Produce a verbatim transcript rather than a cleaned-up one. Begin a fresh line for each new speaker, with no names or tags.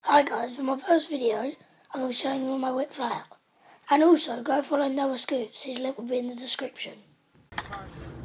Hi guys, for my first video, I'm going to be showing you my whip fly out. And also, go follow Noah Scoops, his link will be in the description.